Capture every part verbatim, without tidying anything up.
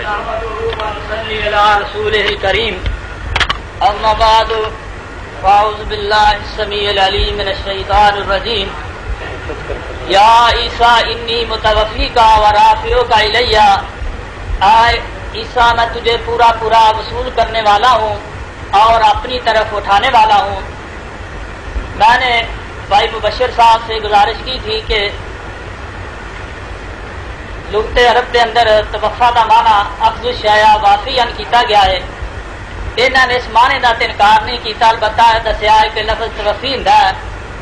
صلی علی رسولہ الکریم اما بعد فاعوذ باللہ السمیع العلیم من الشیطان الرجیم یا عیسیٰ انی متوفیکا ورافعوکا الیہ، آئے عیسیٰ میں تجھے پورا پورا وصول کرنے والا ہوں اور اپنی طرف اٹھانے والا ہوں۔ میں نے بھائی مبشر صاحب سے گزارش کی تھی کہ لغت عرب کے اندر توفا کا معنی اخذ الشیء وافیاً کیتا گیا ہے۔ انہوں نے اس معنی کا انکار نہیں کیتا، البتہ دسیا ہے کہ لفظ توفی ہوندا ہے۔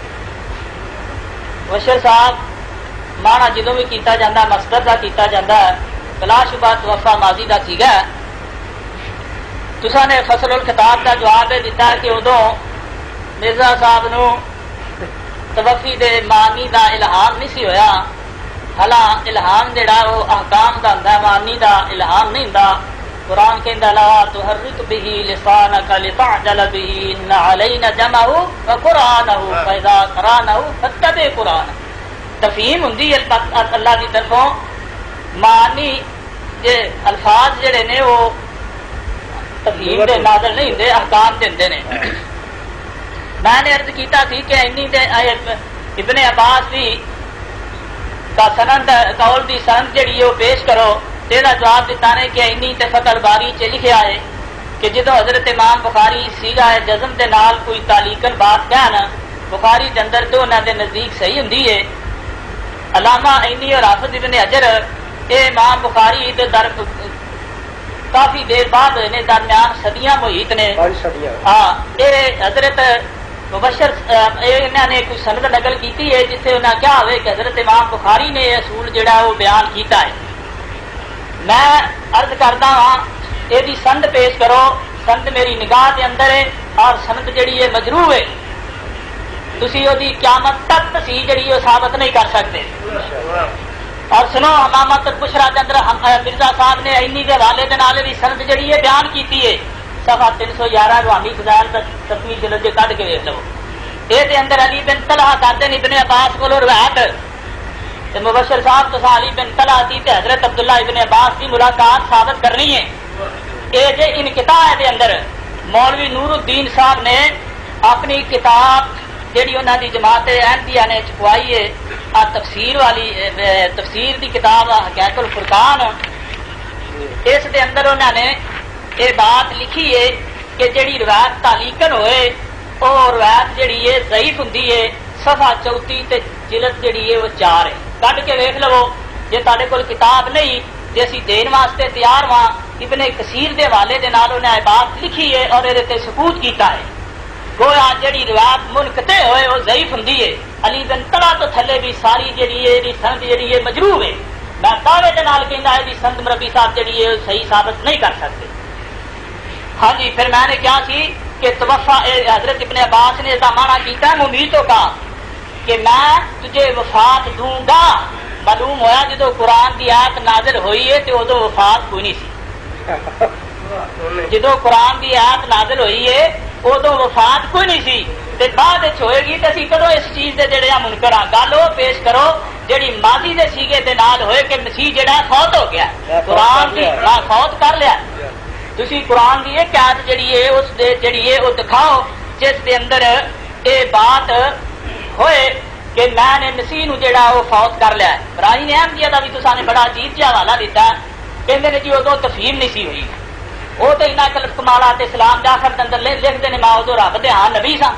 مبشر صاحب معنی جدوں بھی کیتا جاتا ہے مصدر کا کیتا جاتا ہے، بلا شبہ توفا ماضی کا سیگا ہے۔ تساں نے فصل الخطاب کا جواب یہ دیتا ہے کہ ادو مرزا صاحب نو توفی دے معنی دا الہام نہیں سی ہویا، حالاں الہام جڑا وہ احکام دا ہوندا ہے، معنی دا الہام نہیں ہوندا۔ قرآن کہندا لا تحرک به لسانک لتعجل به ان علینا جمعہ وقرآنہ فاذا قرأنہ فاتبع قرآنہ۔ تفہیم ہوندی ہے اللہ کی طرفوں، معنی جے الفاظ جڑے نے وہ تفہیم دے نازل نہیں ہوندے، احکام دیندے نے۔ میں نے عرض کیتا تھی کہ انی دے ابن عباس دی کا سند قول دی سند جڑی ہے وہ پیش کرو، تیرا جواب دیتا نے کہ انی تے فتح الباری چ لکھیا ہے کہ جدو حضرت امام بخاری سیگا ہے جزم دے نال کوئی تعلیقاً بات کہنا بخاری دے اندر تو انہاں دے نزدیک صحیح ہوندی ہے۔ علامہ عینی اور حافظ ابن حجر اے امام بخاری دے در کافی دیر بعد نے درمیان صدیاں محیط نے، ہاں اے حضرت مبشر انہوں نے کوئی سند نقل کی ہے جسے انہیں کیا ہوئے کہ حضرت امام بخاری نے یہ اصول جڑا وہ بیان کیتا ہے۔ میں عرض کرتا ہاں یہ سند پیش کرو، سند میری نگاہ کے اندر ہے اور سند جڑی ہے مجروح ہے، تسی وہ قیامت تک تصحیح جڑی ہے ثابت نہیں کر سکتے۔ اور سنو امامت البشرا کے اندر مرزا صاحب نے اینی کے حوالے کے نال بھی سند جڑی ہے بیان کیتی ہے، صفحہ تین سو گیارہ روحانی فضائل تسمیح جلد کڈ کے ویکھ لو۔ یہ اندر علی بن طلحہ کہتے ہیں ابن عباس کو روایت تے مبشر صاحب تو علی بن طلحہ دی تے حضرت عبداللہ ابن عباس کی ملاقات ثابت کرنی ہے۔ یہ جے انقطاع دے اندر مولوی نور الدین صاحب نے اپنی کتاب جیڑی انہوں دی جماعت احمدیہ نے چھپوائی ہے تفسیر والی تفسیر دی کتاب حقائق الفرقان، اس دے اندر انہوں نے یہ بات لکھی ہے کہ جیڑی روایت تعلیقاً ہوئے وہ روایت جیڑی ہے ضعیف ہوندی ہے۔ صفحہ چوتی تے جلد جیڑی ہے وہ چار ہے، کڈ کے ویکھ لو جے تہاڈے کول کتاب نہیں جے اسی دین واسطے تیار ہاں۔ ابن کثیر دے حوالے دے نال انہاں یہ بات لکھی ہے اور یہ تے ثبوت کیتا ہے، گویا جیڑی روایت منقطع ہوئے وہ ضعیف ہوندی ہے۔ علی بن طلحہ تو تھلے بھی ساری جیڑی ہے دی سند جیڑی ہے مجروح ہے۔ میں دعوے دے نال کہندا ہے دی سند مربی صاحب جیڑی ہے صحیح ثابت نہیں کر سکتے۔ ہاں جی، پھر میں نے کیا سی کہ توفا حضرت ابن عباس نے ایسا معنی کیتا ہے ممیتوں کا کہ میں تجھے وفات دوں گا۔ معلوم ہوا جدو قرآن کی آیت نازل ہوئی ہے تو ادو وفات کوئی نہیں سی، جدو قرآن کی آیت نازل ہوئی ہے ادو وفات کوئی نہیں سی، تے بعد ہوئے گی تو اسی کدو اس چیز دے جڑے منکر ہاں۔ گل وہ پیش کرو جیڑی ماضی دے سیگے دے نال ہوئے کہ مسیح جڑا فوت ہو گیا، قرآن کی فوت کر لیا۔ تسی قرآن کی ایک آیت جڑی ہے اس دے جڑی ہے وہ دکھاؤ جس دے اندر یہ بات ہوئے کہ میں نے مسیح نو جڑا وہ فوت کر لیا ہے۔ براہیم احمدیہ کا بھی تساں نے بڑا عجیب جہا حوالہ دیتا ہے، کہندے نے جی ادو تفہیم نہیں سی ہوئی، وہ تو انہاں کلف کمالات اسلام کے آخر اندر لکھتے ہیں میں ادو رب دے ہاں نبی سا۔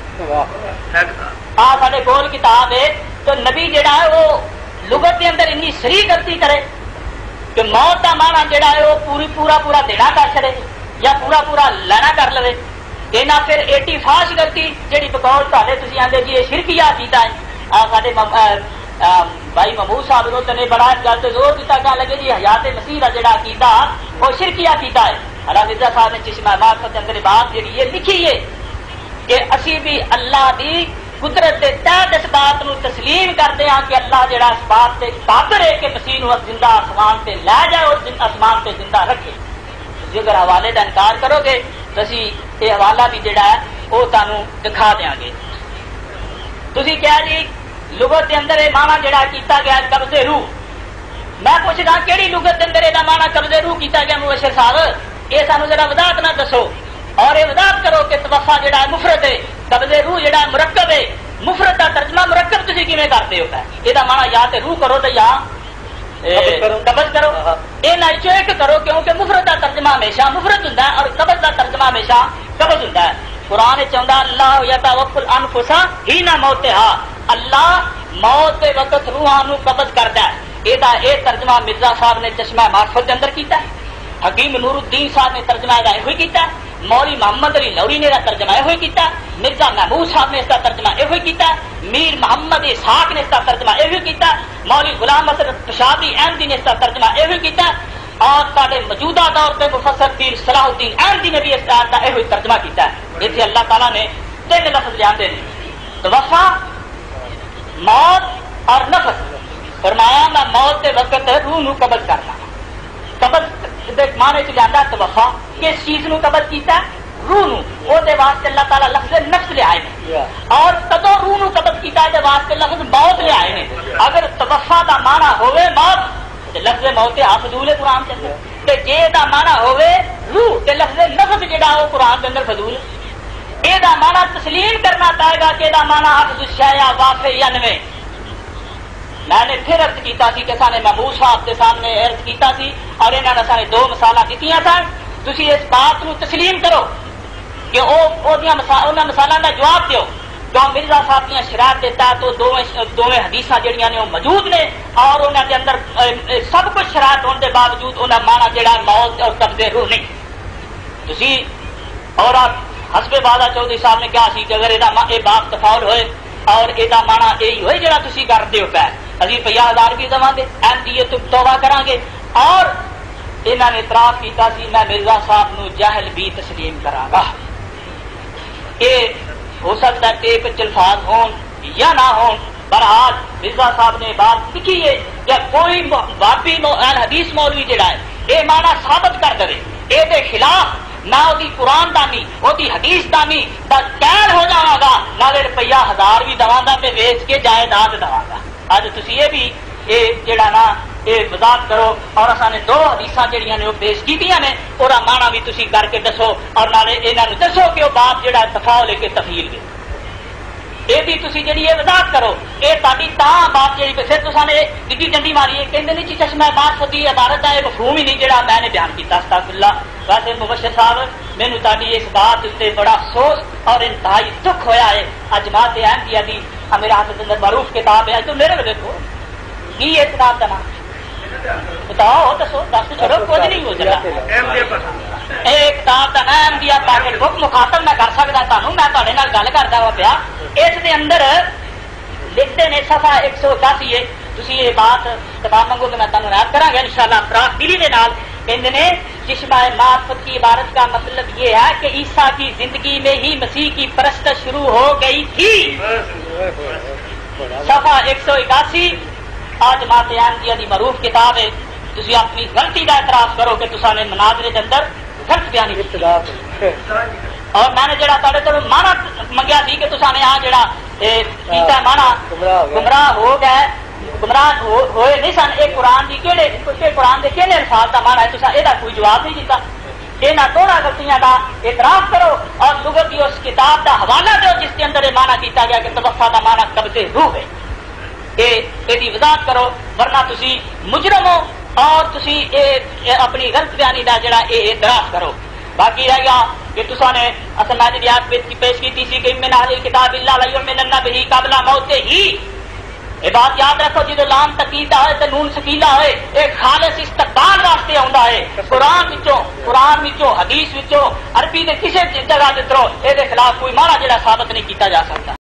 آ سارے کول کتاب ہے تو نبی جڑا ہے وہ لغت کے اندر انی سری غلطی کرے کہ موت کا معنی جڑا ہے وہ پوری پورا پورا دینا کر چڑے یا پورا پورا لینا کر لے، دینا پھر ایٹی فاش غلطی جیڑی بقول تھے تھی آدھے جی یہ شرکیہ کیتا ہے۔ سارے بھائی محمود صاحب نے بڑا اس گل سے زور دیتا کہ لگے جی حیات مسیح کا جڑا عقیدہ وہ شرکیہ کیتا ہے۔ حالانکہ مرزا صاحب نے چشمہ معرفت کے اندر بات جیڑی یہ لکھی ہے کہ اسی بھی اللہ دی قدرت کے تحت اس بات نو تسلیم کرتے ہیں کہ اللہ جڑا اس بات سے قادر ہے کہ مسیح نو زندہ آسمان سے لے جائے اور آسمان سے زندہ رکھے۔ اگر حوالے کا انکار کرو گے تو اسی یہ حوالہ بھی جڑا ہے وہ تمہیں دکھا دیا گے۔ تسی کیا جی لغت کے اندر یہ مانا جڑا کیتا گیا قبض روح، میں پوچھنا کہڑی لغت کے اندر یہ مانا قبضے روح کیتا گیا مبشر صاحب یہ سانو ذرا وضاحت نہ دسو اور یہ وضاحت کرو کہ توفا جڑا ہے مفرد ہے قبضے روح جڑا مرکب ہے مفرد کا ترجمہ مرکب تھی کیویں کرتے ہوتا ہے یہ مانا یا تے روح کرو تو یا قبض کرو یہ نہ ایک کرو کیونکہ مفرد کا ترجمہ ہمیشہ مفرد ہوتا ہے اور قبض کا ترجمہ ہمیشہ قبض ہوتا ہے قرآن چاہتا اللہ یتوفی الانفس حین موتہا اللہ موت کے وقت روحاں قبض کرتا ہے یہ ترجمہ مرزا صاحب نے چشمہ معرفت کے اندر کیتا ہے حکیم نور الدین صاحب نے ترجمہ یہ کیتا ہے مولوی محمد علی لوری نے ترجمہ یہ کیتا ہے مرزا محمود صاحب نے اس کا ترجمہ یہ کیتا ہے میر محمد اسحاق نے اس کا ترجمہ یہ کیتا ہے مولوی غلام حسن پشاوری احمدی نے اس کا ترجمہ یہ کیتا ہے اور سارے موجودہ دور پہ مفسر پیر صلاح الدین احمدی نے بھی اس کا یہ ترجمہ کیتا ہے اسے اللہ تعالیٰ نے تین لفظ جانتے ہیں توفا موت اور نفس فرمایا میں موت کے وقت روح نو قبض کرنا قبض مانے چ جانا توفا کس چیز نو قبض کیتا ہے روح نو وہ دے واسطے اللہ تعالیٰ لفظ نفس لے آئے ہیں اور کدو روح نو قبض کیتا ہے دے واسطے لفظ موت لے آئے ہیں اگر توفا دا مانا ہوئے موت لفظ موت آ فضول ہے قرآن کے اندر تے جے دا مانا ہوئے روح تے لفظ نفس جڑا وہ قرآن کے اندر فضول ہے یہ دا مانا تسلیم کرنا پائے گا کہ دا مانا حفظ الشیء واقع ینوے میں نے پھر عرض کیتا سی کہ سانے محمود صاحب کے سامنے عرض کیتا سی اور انہوں نے سارے دو مثالاں دتیاں سن تسی اس بات کو تسلیم کرو کہ وہ انہاں مثالاں دا جواب دیو جو مرزا صاحب نے شرائط دیتا تو دونوں حدیث جہاں نے وہ موجود نے اور انہوں کے اندر سب کچھ شرائط ہونے کے باوجود انہیں مانا جڑا موت اور قبضے روح نہیں تسی اور حسب بادہ چودھری صاحب نے کہا سی کہ اگر یہ باپ تفاول ہوئے اور یہ مانا یہی ہوئے جڑا تسی کرتے ہو پہ ابھی پہ ہزار بھی دوا گے ایم ڈی اے توبہ کریں گے اور انہوں نے اعتراف کیا سی میں مرزا صاحب نو جہل بھی تسلیم کرا گا یہ ہو سکتا ہے ٹیپ الفاظ ہون یا نہ ہون بہرحال مرزا صاحب نے بات لکھی ہے کہ کوئی واقعی حدیث مولوی جڑا ہے یہ مانا ثابت کر دے یہ خلاف نہ وہی قرآن دانی وہی حدیث دانی دا قید ہو جاواں گا نالے روپیہ ہزار بھی دواں گا تے ویچ کے جائیداد دواں گا اج تسی یہ بھی یہ جڑا نا یہ وضاحت کرو اور اصل نے دو حدیث جہاں نے وہ پیش کیتیاں نے اور مانا بھی تسی کر کے دسو اور نالے انہوں دسو کہ وہ باپ جڑا تفاول ہے کہ تفیل ہے یہ بھی تسی جڑی یہ وضاحت کرو یہ تاری تاں بات جی پھر تو نے ڈگی ڈنڈی ماری ہے کہ نہیں چشمہ معرفت کی عبارت کا یہ مفہوم ہی نہیں جڑا میں نے بیان کیا استغفر اللہ ویسے مبشر صاحب مینو تاری اس بات اتنے بڑا افسوس اور انتہائی دکھ ہویا ہے جماعت احمدیہ دی میرے ہاتھ اندر معروف کتاب ہے تو میرے کو دیکھو کی ہے کتاب کا نام بتاؤ دسو دس چھوڑو کچھ نہیں ہو سکتا ایک کتاب کا نام دیا پیکٹ بک مخاطب میں کر سکتا تمہوں میں تھوڑے نال گل کرتا ہوا پیا اس دے اندر لکھتے ہیں صفحہ ایک سو اکاسی ہے تسی یہ بات کتاب منگو کہ میں تمہیں یاد کرا گا انشاءاللہ فراق دلی دے نال کہندے نے چشمہ معرفت کی عبارت کا مطلب یہ ہے کہ عیسیٰ کی زندگی میں ہی مسیح کی پرستش شروع ہو گئی تھی صفحہ ایک سو اکاسی آج جماعت احمدیہ دی معروف کتاب ہے تسی اپنی غلطی کا اعتراف کرو کہ تساں نے مناظرے کے اندر غلط بیانی کی اور میں نے جڑا تھوڑے تو مانا منگیا سی کہ تساں نے یہاں جڑا کیتا مانا گمراہ ہو گئے گمراہ ہوئے نہیں سن یہ قرآن کی کہڑے قرآن کے کہڑے الفاظ کا مانا ہے تساں یہ کوئی جواب نہیں دیتا یہاں دونوں غلطیاں کا اعتراف کرو اور لغت کی اس کتاب کا حوالہ دو جس کے اندر یہ مانا کیتا گیا کہ توفا کا مانا قبضے روح ہے یہ وضاحت کرو ورنہ تسی مجرم ہو اور تسی اے اپنی غلط بیانی کا جڑا یہ اعتراف کرو باقی رہ گیا کہ تسا نے اصل میں یاد پیش کی تھی کہ من اہل الکتاب الا لیؤمنن بہ قبل موت ہی یہ بات یاد رکھو جدو لام تقیدہ ہے تو نون سکیلا ہے ایک خالص استقبال واسطے آتا ہے قرآن وچوں قرآن وچوں حدیث وچوں عربی کے کسی جگہ دے ترو یہ خلاف کوئی مانا جڑا ثابت نہیں کیتا جا سکتا